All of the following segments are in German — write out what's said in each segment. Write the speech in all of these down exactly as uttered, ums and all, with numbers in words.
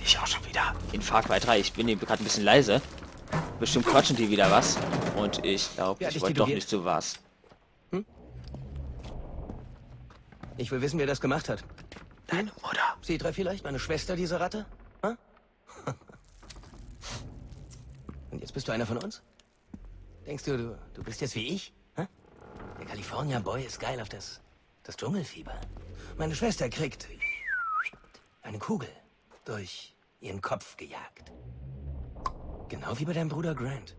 Ich auch schon wieder. In Far Cry drei. Ich bin hier gerade ein bisschen leise. Bestimmt quatschen die wieder was. Und ich glaube, Ja, ich dich wollte doch tätowiert. nicht so was. Hm? Ich will wissen, wer das gemacht hat. Deine Mutter. Citra vielleicht? Meine Schwester, diese Ratte? Hm? Und jetzt bist du einer von uns? Denkst du, du, du bist jetzt wie ich? Hm? Der California Boy ist geil auf das, das Dschungelfieber. Meine Schwester kriegt eine Kugel durch ihren Kopf gejagt. Genau wie bei deinem Bruder Grant.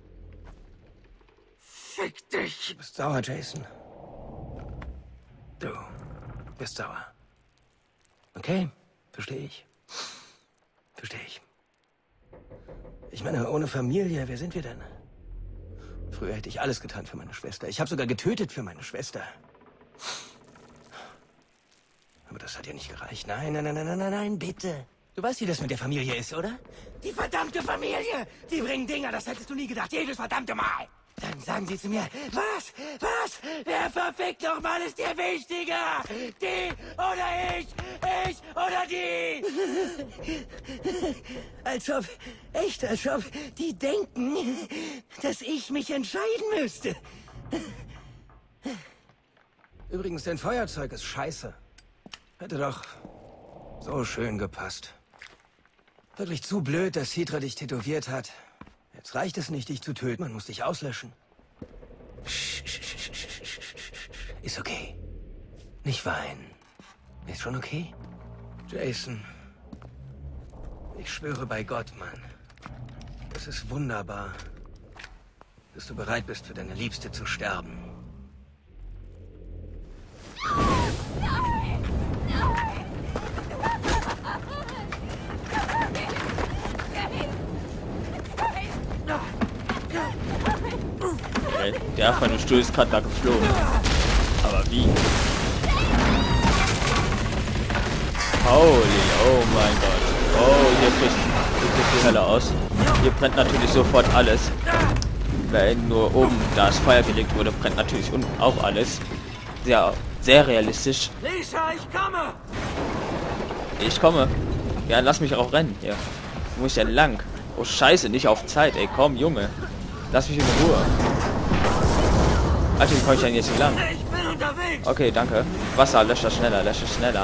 Fick dich! Du bist sauer, Jason. Du bist sauer. Okay, verstehe ich. Verstehe ich. Ich meine, ohne Familie, wer sind wir denn? Früher hätte ich alles getan für meine Schwester. Ich habe sogar getötet für meine Schwester. Aber das hat ja nicht gereicht. Nein, nein, nein, nein, nein, nein, bitte. Du weißt, wie das mit der Familie ist, oder? Die verdammte Familie! Die bringen Dinger, das hättest du nie gedacht. Jedes verdammte Mal. Dann sagen sie zu mir, was? Was? Wer verfickt nochmal ist dir wichtiger? Die oder ich? Ich oder die? Als ob, echt, als ob die denken, dass ich mich entscheiden müsste. Übrigens, dein Feuerzeug ist scheiße. Hätte doch so schön gepasst. Wirklich zu blöd, dass Citra dich tätowiert hat. Jetzt reicht es nicht, dich zu töten. Man muss dich auslöschen. Ist okay. Nicht weinen. Ist schon okay? Jason. Ich schwöre bei Gott, Mann. Es ist wunderbar, dass du bereit bist, für deine Liebste zu sterben. Okay, der von dem Stuhl ist gerade da geflogen. Aber wie? Holy, oh mein Gott. Oh, hier bricht, hier bricht die Hölle aus. Hier brennt natürlich sofort alles. Wenn nur oben das Feuer gelegt wurde, brennt natürlich unten auch alles. Sehr, sehr realistisch. Lisa, ich komme! Ich komme. Ja, lass mich auch rennen hier. Wo muss ich denn lang? Oh Scheiße, nicht auf Zeit, ey. Komm, Junge. Lass mich in Ruhe. Alter, wie komme ich denn jetzt hier lang? Ich bin unterwegs! Okay, danke. Wasser, löscht das schneller, löscht das schneller.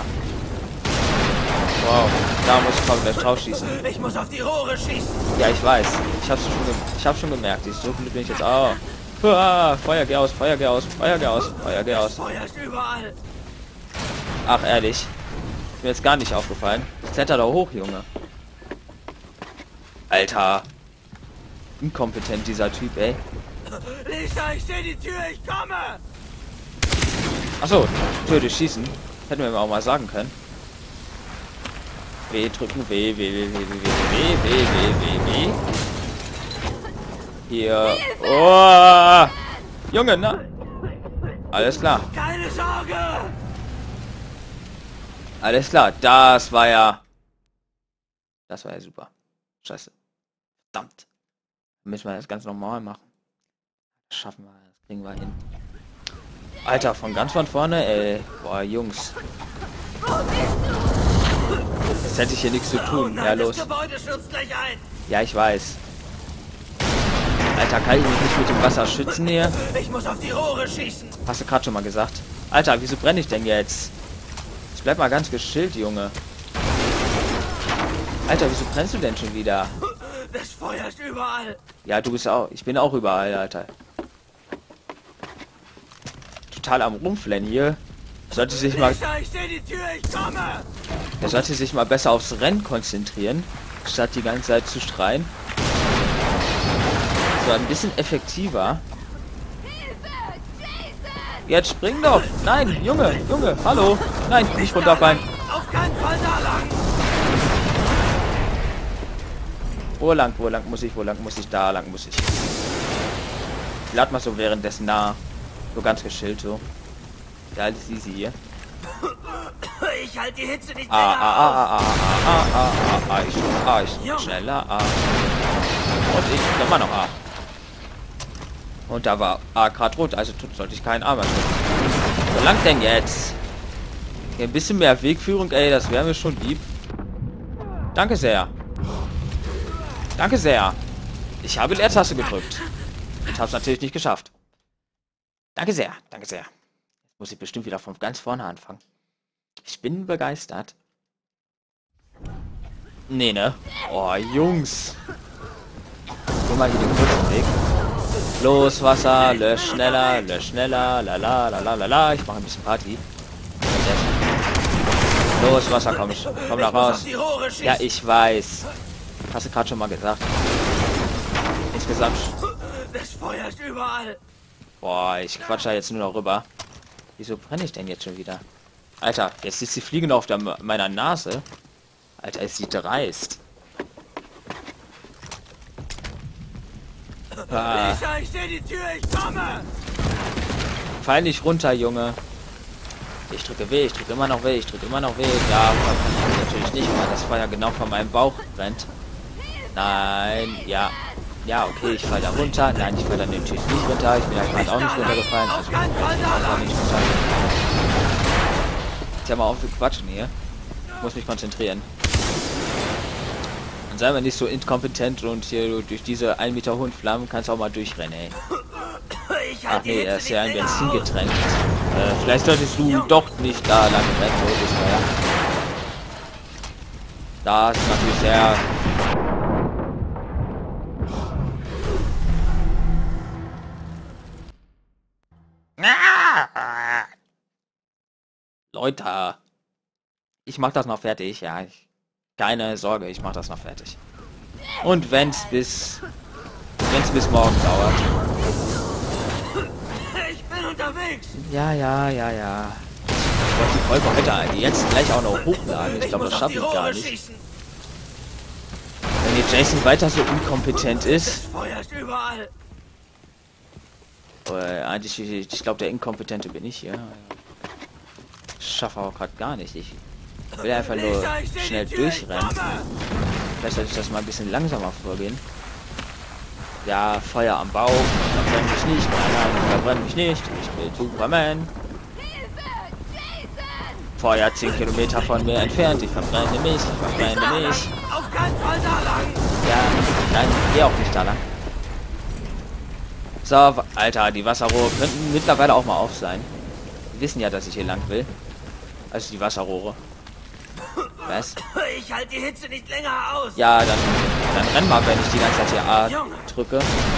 Wow, da muss ich komplett drauf schießen. Ich muss auf die Rohre schießen! Ja, ich weiß. Ich hab's schon, ge ich hab's schon gemerkt. Ich so blöd bin ich jetzt. Oh. Ah, Feuer, geh aus, Feuer, geh aus, Feuer, geh aus, Feuer, geh aus. Feuer ist überall! Ach, ehrlich. Ist mir jetzt gar nicht aufgefallen. Ich kletter da hoch, Junge. Alter. Inkompetent, dieser Typ, ey. Lisa, ich sehe die Tür, ich komme! Achso, Tür durchschießen. Hätten wir mir auch mal sagen können. W drücken, W, W, W, W, W, W, W, W, W, W. Hier. Oh! Junge, ne? Alles klar. Keine Sorge! Alles klar. Das war ja... Das war ja super. Scheiße. Verdammt. Müssen wir das ganz normal machen. Das schaffen wir. Das kriegen wir hin. Alter, von ganz von vorne, ey. Boah, Jungs. Jetzt hätte ich hier nichts zu tun. Oh nein, Ja, los. Das Gebäude stürzt gleich ein. Ja, ich weiß. Alter, kann ich mich nicht mit dem Wasser schützen hier? Ich muss auf die Rohre schießen. Hast du gerade schon mal gesagt. Alter, wieso brenne ich denn jetzt? Jetzt bleib mal ganz geschillt, Junge. Alter, wieso brennst du denn schon wieder? Das Feuer ist überall. Ja, du bist auch... Ich bin auch überall, Alter. Total am Rumflennen hier. Sollte sich mal... Lisa, ich sehe die Tür, ich komme! Er sollte sich mal besser aufs Rennen konzentrieren, statt die ganze Zeit zu schreien. So ein bisschen effektiver. Jetzt spring doch! Nein, Junge, Junge, hallo! Nein, nicht runterfallen! Auf keinen Fall da lang! Wo lang, wo lang muss ich, wo lang muss ich, da lang muss ich. Ich lad mal so währenddessen nah. So ganz geschillt so. Ja, alles easy hier. Ich halte die Hitze nicht Ah, länger ah, ah, ah, ah, ah, ah, ah, ah, ich, ah, ich, schneller, ah. Und ich, da war noch A. Und da war A gerade rot, also sollte ich keinen A mehr drücken. Wo lang denn jetzt? Hier ein bisschen mehr Wegführung, ey, das wäre mir schon lieb. Danke sehr. Danke sehr. Ich habe Leertaste gedrückt. Und habe es natürlich nicht geschafft. Danke sehr, danke sehr. Jetzt muss ich bestimmt wieder von ganz vorne anfangen. Ich bin begeistert. Nee, ne? Oh, Jungs. Guck mal hier den kurzen Weg. Los, Wasser, lösch schneller, lösch schneller, la la la la la la. Ich mache ein bisschen Party. Los, Wasser, komm, komm da raus. Ja, ich weiß. Hast du gerade schon mal gesagt. Insgesamt. Das Feuer ist überall. Boah, ich quatsche da jetzt nur noch rüber. Wieso brenne ich denn jetzt schon wieder? Alter, jetzt ist die Fliege noch auf der, meiner Nase. Alter, ist sie dreist. Ah. Lisa, ich sehe die Tür, ich komme! Fall nicht runter, Junge. Ich drücke weh, ich drücke immer noch weh, ich drücke immer noch weh. Ja, natürlich nicht, weil das Feuer genau vor meinem Bauch brennt. Nein, ja. Ja, okay, ich falle da runter. Nein, ich falle dann natürlich nicht runter. Ich bin ja gerade auch nicht runtergefallen. Also ich auch nicht runter. Jetzt hör mal auf zu quatschen hier. Ich muss mich konzentrieren. Und sei mal nicht so inkompetent und hier durch diese ein Meter hohen Flammen kannst du auch mal durchrennen, ey. Ach nee, er ist ja ein Benzingetränk. Äh, vielleicht solltest du doch nicht da lang rennen, so das Feuer. Da ist natürlich sehr... Leute, ich mach das noch fertig, ja. Ich, keine Sorge, ich mach das noch fertig. Und wenn's bis wenn's bis morgen dauert. Ich bin unterwegs. Ja, ja, ja, ja. Ich wollte die Folge heute jetzt gleich auch noch hochladen. Ich glaube, das schaffe ich gar nicht. Wenn jetzt Jason weiter so inkompetent ist. Das Feuer ist überall. Äh, eigentlich, ich, ich glaube, der Inkompetente bin ich hier. Ich schaffe auch gerade gar nicht. Ich will einfach nur schnell durchrennen. Vielleicht sollte ich das mal ein bisschen langsamer vorgehen. Ja, Feuer am Bauch. Verbrenn mich nicht. Nein, nein, verbrenn mich nicht. Ich bin Superman. Feuer zehn Kilometer von mir entfernt. Ich verbrenne mich. Ich verbrenne mich. Auf keinen Fall da lang. Ja, nein, geh auch nicht da lang. So, Alter, die Wasserrohre könnten mittlerweile auch mal auf sein. Die wissen ja, dass ich hier lang will. Also die Wasserrohre. Was? Ich halte die Hitze nicht länger aus. Ja, dann, dann renn mal, wenn ich die ganze Zeit hier A drücke.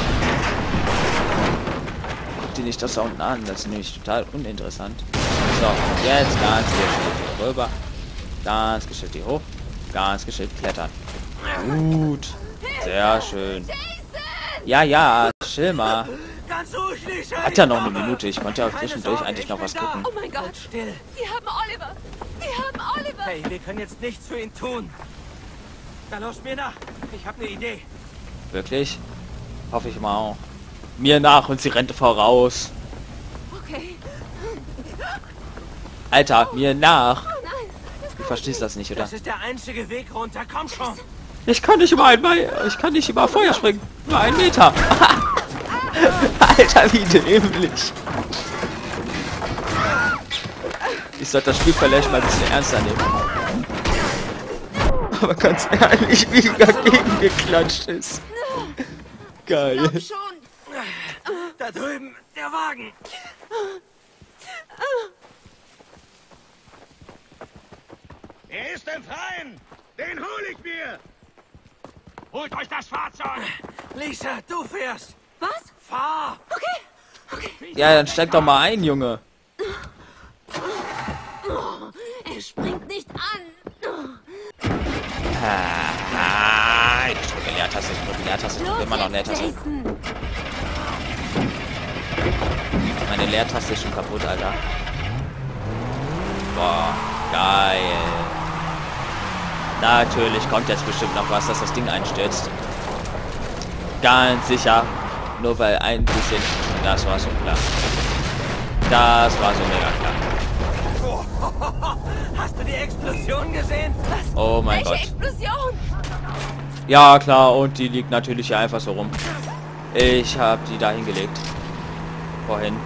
Guck dir nicht das da unten an, das ist nämlich total uninteressant. So, jetzt ganz geschickt hier rüber. Ganz geschickt hier hoch. Ganz geschickt klettern. Gut. Sehr schön. Ja, ja, chill mal. Hat ja noch eine Minute. Ich konnte ja auch zwischendurch eigentlich noch was gucken. Oh mein Gott. Still. Die haben Oliver. Die haben Oliver. Hey, wir können jetzt nichts für ihn tun. Dann los mir nach. Ich habe eine Idee. Wirklich? Hoffe ich mal auch. Mir nach und sie rennt voraus. Okay. Alter, mir nach. Oh nein. Du verstehst das nicht, oder? Das ist der einzige Weg runter. Komm schon. Ich kann nicht über ein ich kann nicht über Feuer springen. Über einen Meter. Alter, wie dämlich. Ich sollte das Spiel vielleicht mal ein bisschen ernster nehmen. Aber ganz ehrlich, wie dagegen geklatscht ist. Geil. Komm schon. Da drüben, der Wagen. Er ist im Freien. Den hole ich mir. Holt euch das Fahrzeug. Lisa, du fährst. Was? Fahr. Okay. Okay. Ja, dann steig doch mal ein, Junge. Oh, er springt nicht an. Ah, ich drücke Leertaste, ich drücke Leertaste, ich drücke immer noch Leertaste. Jason. Meine Leertaste ist schon kaputt, Alter. Boah, geil. Natürlich kommt jetzt bestimmt noch was, dass das Ding einstürzt. Ganz sicher. Nur weil ein bisschen... Das war so klar. Das war so mega klar. Hast du die Explosion gesehen? Was? Oh mein Welche Gott. Explosion? Ja, klar. Und die liegt natürlich hier einfach so rum. Ich habe die da hingelegt. Vorhin.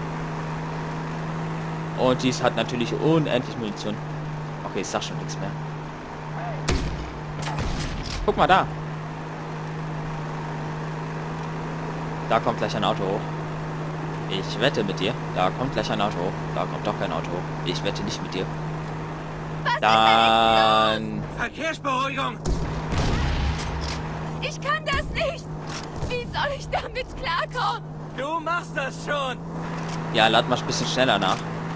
Und dies hat natürlich unendlich Munition. Okay, ich sag schon nichts mehr. guck mal da. Da kommt gleich ein Auto hoch. Ich wette mit dir. Da kommt gleich ein Auto hoch. Da kommt doch kein Auto hoch. Ich wette nicht mit dir. Dann... Verkehrsberuhigung! Ich kann das nicht! Wie soll ich damit klarkommen? Du machst das schon! Ja, lad mal ein bisschen schneller nach.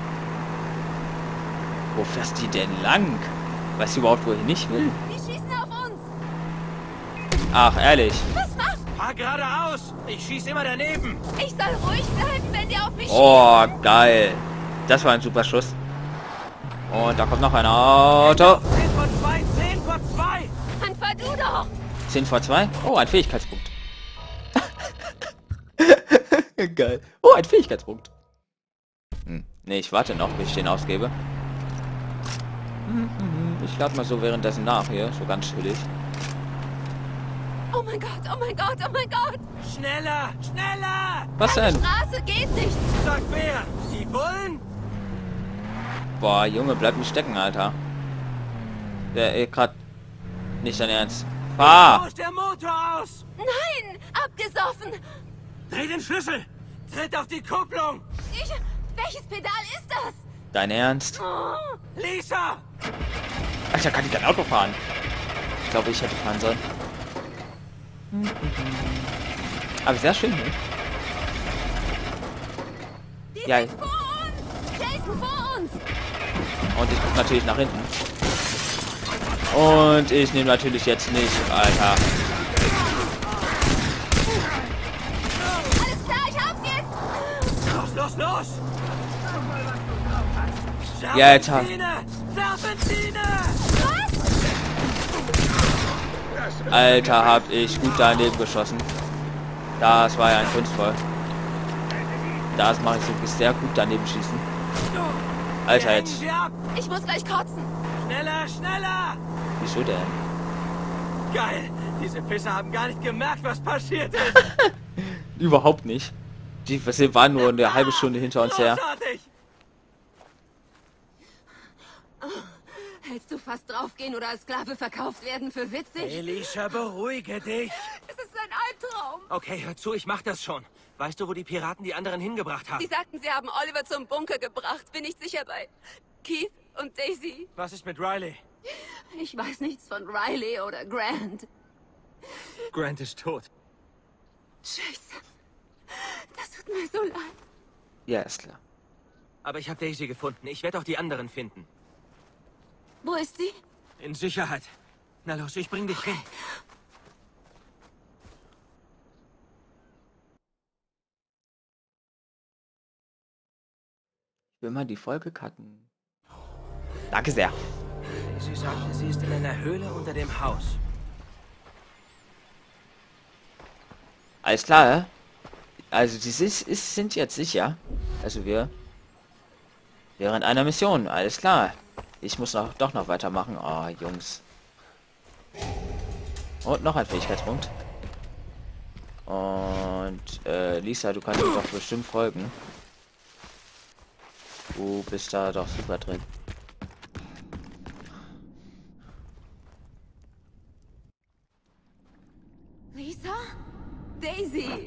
Wo fährst die denn lang? Weißt du überhaupt, wo ich nicht will? Die schießen auf uns! Ach, ehrlich. Was machst Fahr geradeaus! Ich schieß immer daneben! du? Ich soll ruhig bleiben, wenn der auf mich Oh, geil. Das war ein super Schuss. Und da kommt noch ein Auto. zehn vor zwei, zehn vor zwei! schießt. Dann fahr du doch! zehn vor zwei. Oh, ein Fähigkeitspunkt. Geil. Oh, ein Fähigkeitspunkt. Hm. Ne, ich warte noch, bis ich den ausgebe. Ich lade mal so währenddessen nach hier. So ganz chillig. Oh mein Gott, oh mein Gott, oh mein Gott! Schneller! Schneller! Was denn? Straße geht nicht! Sag wer! Die Bullen? Boah, Junge, bleib nicht stecken, Alter. Der eh grad nicht dein Ernst. Fahr! Wo ist der Motor aus? Nein! Abgesoffen! Dreh den Schlüssel! Tritt auf die Kupplung! Ich... Welches Pedal ist das? Dein Ernst? Oh, Lisa! Alter, kann ich kein Auto fahren? Ich glaube, ich hätte fahren sollen. Aber sehr schön, ne? die Ja. sind vor uns! Jason vor uns! Und ich gucke natürlich nach hinten. Und ich nehme natürlich jetzt nicht, Alter. Alles klar, ich hab's jetzt! Los, los, los! Ja, jetzt hab- Serpentine! Serpentine! Alter, hab ich gut daneben geschossen. Das war ja ein kunstvoll. Das mache ich wirklich sehr gut daneben schießen. Alter, Wir jetzt. hängen sie ab. Ich muss gleich kotzen! Schneller, schneller! Wieso denn? Geil! Diese Pisser haben gar nicht gemerkt, was passiert ist. Überhaupt nicht. Die wir waren nur eine halbe Stunde hinter uns her. Großartig! Hältst du fast draufgehen oder als Sklave verkauft werden für witzig? Elisha, beruhige dich. Es ist ein Albtraum! Okay, hör zu, ich mach das schon. Weißt du, wo die Piraten die anderen hingebracht haben? Sie sagten, sie haben Oliver zum Bunker gebracht. Bin nicht sicher bei Keith und Daisy. Was ist mit Riley? Ich weiß nichts von Riley oder Grant. Grant ist tot. Jason, das tut mir so leid. Ja, ist klar. Aber ich habe Daisy gefunden. Ich werde auch die anderen finden. Wo ist sie? In Sicherheit. Na los, ich bring dich hin. Ich will mal die Folge cutten. Danke sehr. Sie sagte, sie ist in einer Höhle unter dem Haus. Alles klar, hä? Also die ist, ist, sind jetzt sicher. Also wir während einer Mission. Alles klar. Ich muss noch, doch noch weitermachen. Oh, Jungs. Und noch ein Fähigkeitspunkt. Und äh, Lisa, du kannst mir doch bestimmt folgen. Du bist da doch super drin. Lisa? Daisy!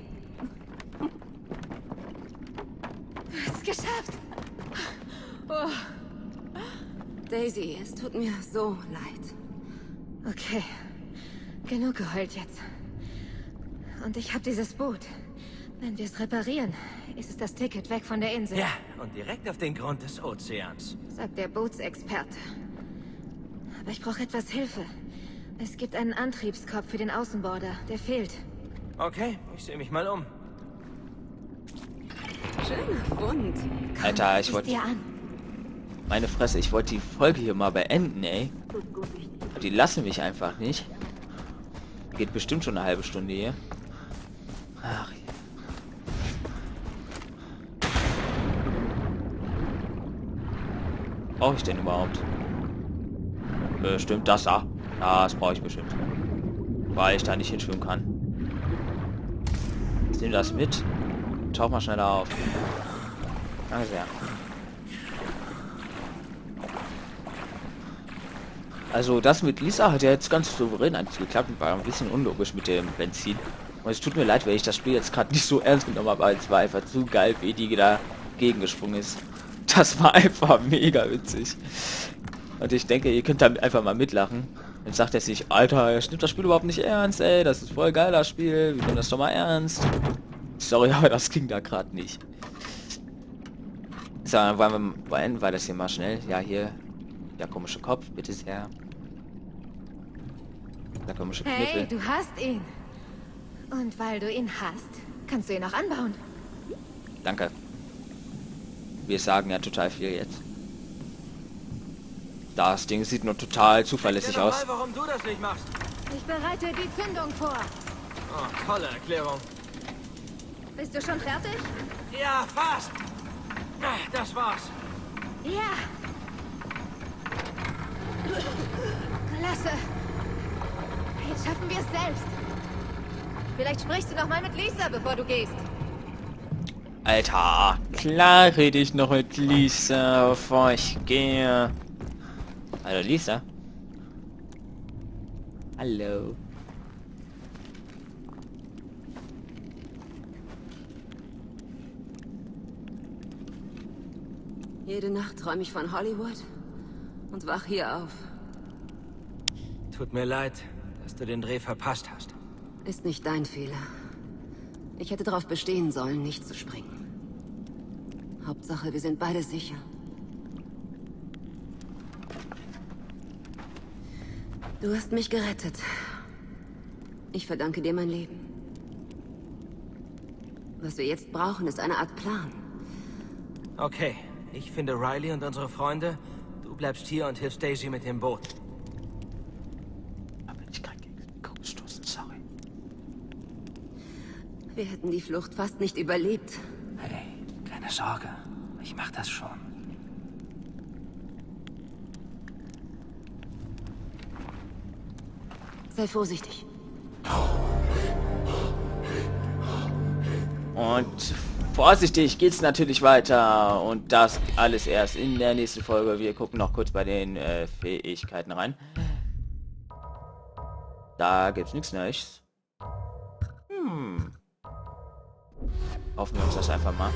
Du hast es geschafft! Oh. Daisy, es tut mir so leid. Okay, genug geheult jetzt. Und ich habe dieses Boot. Wenn wir es reparieren, ist es das Ticket weg von der Insel. Ja, und direkt auf den Grund des Ozeans. Sagt der Bootsexperte. Aber ich brauche etwas Hilfe. Es gibt einen Antriebskopf für den Außenborder. Der fehlt. Okay, ich sehe mich mal um. Schöner Fund. Komm, Alter, ich sieh's wollte... dir an. Meine Fresse, ich wollte die Folge hier mal beenden, ey. Aber die lassen mich einfach nicht. Geht bestimmt schon eine halbe Stunde hier. Ach ja. Brauche ich denn überhaupt? Bestimmt das da. Das brauche ich bestimmt. Weil ich da nicht hinschwimmen kann. Ich nehme das mit. Tauch mal schneller auf. Danke sehr. Also das mit Lisa hat ja jetzt ganz souverän eigentlich geklappt und war ein bisschen unlogisch mit dem Benzin. Und es tut mir leid, wenn ich das Spiel jetzt gerade nicht so ernst genommen habe, weil es war einfach zu geil, wie die da gegengesprungen ist. Das war einfach mega witzig. Und ich denke, ihr könnt damit einfach mal mitlachen. Dann sagt er sich, Alter, er nimmt das Spiel überhaupt nicht ernst, ey, das ist voll geil, das Spiel, wir nehmen das doch mal ernst. Sorry, aber das ging da gerade nicht. So, dann wollen wir, wollen wir das hier mal schnell. Ja, hier, der komische Kopf, bitte sehr. Der komische Knüppel. Hey, du hast ihn. Und weil du ihn hast, kannst du ihn auch anbauen. Danke. Wir sagen ja total viel jetzt. Das Ding sieht nur total zuverlässig Erklär doch aus. mal, warum du das nicht machst. Ich bereite die Zündung vor. Oh, tolle Erklärung. Bist du schon fertig? Ja, fast. Das war's. Ja. Klasse. Jetzt schaffen wir es selbst. Vielleicht sprichst du noch mal mit Lisa, bevor du gehst. Alter, klar rede ich noch mit Lisa, bevor ich gehe. Hallo Lisa. Hallo. Jede Nacht träume ich von Hollywood und wach hier auf. Tut mir leid, dass du den Dreh verpasst hast. Ist nicht dein Fehler. Ich hätte darauf bestehen sollen, nicht zu springen. Hauptsache, wir sind beide sicher. Du hast mich gerettet. Ich verdanke dir mein Leben. Was wir jetzt brauchen, ist eine Art Plan. Okay, ich finde Riley und unsere Freunde. Du bleibst hier und hilfst Daisy mit dem Boot. Da bin ich gerade gegen den Kopf gestoßen, sorry. Wir hätten die Flucht fast nicht überlebt. Hey, keine Sorge. Ich mach das schon. Sei vorsichtig. Und vorsichtig geht's natürlich weiter. Und das alles erst in der nächsten Folge. Wir gucken noch kurz bei den äh, Fähigkeiten rein. Da gibt's nichts Neues. Hm. Hoffen wir uns das einfach mal.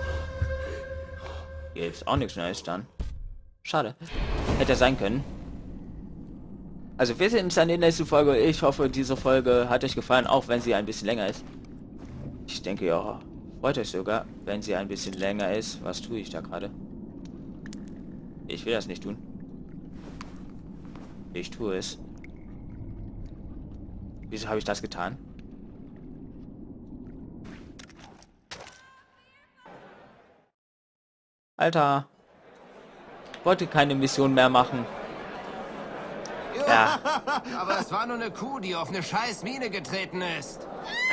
Gibt's auch nichts Neues dann. Schade. Hätte sein können. Also wir sehen uns dann in der nächsten Folge. Ich hoffe, diese Folge hat euch gefallen, auch wenn sie ein bisschen länger ist. Ich denke, ja, freut euch sogar, wenn sie ein bisschen länger ist. Was tue ich da gerade? Ich will das nicht tun. Ich tue es. Wieso habe ich das getan? Alter. Wollte keine Mission mehr machen. Ja. Aber es war nur eine Kuh, die auf eine scheiß Mine getreten ist.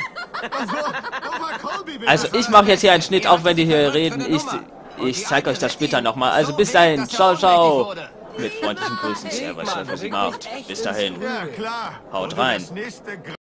Also ich mache jetzt hier einen Schnitt, auch wenn die hier reden. Ich, ich zeige euch das später nochmal. Also bis dahin. Ciao, ciao. Mit freundlichen Grüßen. Servus, was sie macht. Bis dahin. Haut rein.